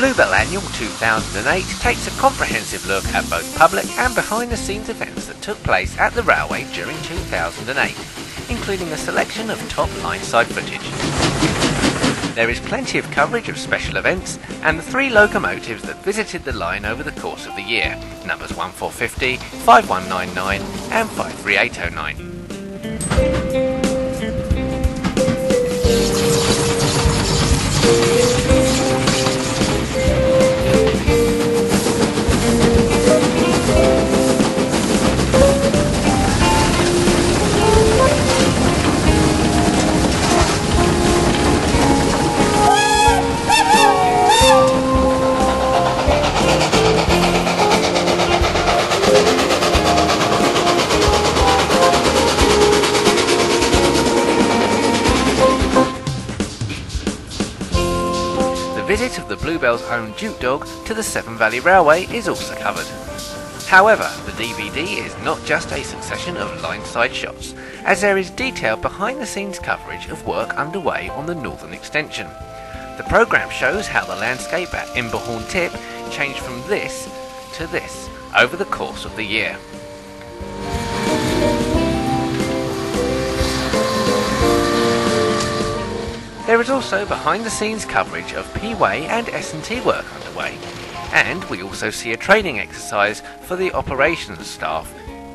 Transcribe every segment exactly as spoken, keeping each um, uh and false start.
Bluebell Annual two thousand eight takes a comprehensive look at both public and behind-the-scenes events that took place at the railway during two thousand eight, including a selection of top line-side footage. There is plenty of coverage of special events and the three locomotives that visited the line over the course of the year, numbers one four five zero, five one nine nine and five three eight zero nine. The visit of the Bluebell's own Duke Dog to the Severn Valley Railway is also covered. However, the D V D is not just a succession of line-side shots, as there is detailed behind-the-scenes coverage of work underway on the northern extension. The programme shows how the landscape at Imberhorn Tip changed from this to this over the course of the year. There is also behind-the-scenes coverage of P-Way and S and T work underway, and we also see a training exercise for the operations staff.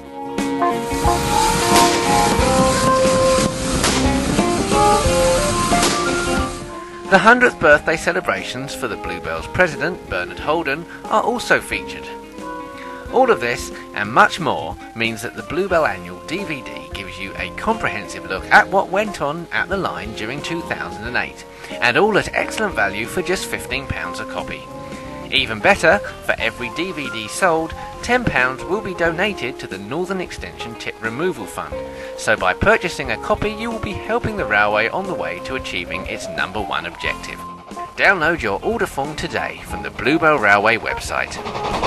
The hundredth birthday celebrations for the Bluebell's president, Bernard Holden, are also featured. All of this and much more means that the Bluebell Annual D V D gives you a comprehensive look at what went on at the line during two thousand eight, and all at excellent value for just fifteen pounds a copy. Even better, for every D V D sold, ten pounds will be donated to the Northern Extension Tip Removal Fund, so by purchasing a copy you will be helping the railway on the way to achieving its number one objective. Download your order form today from the Bluebell Railway website.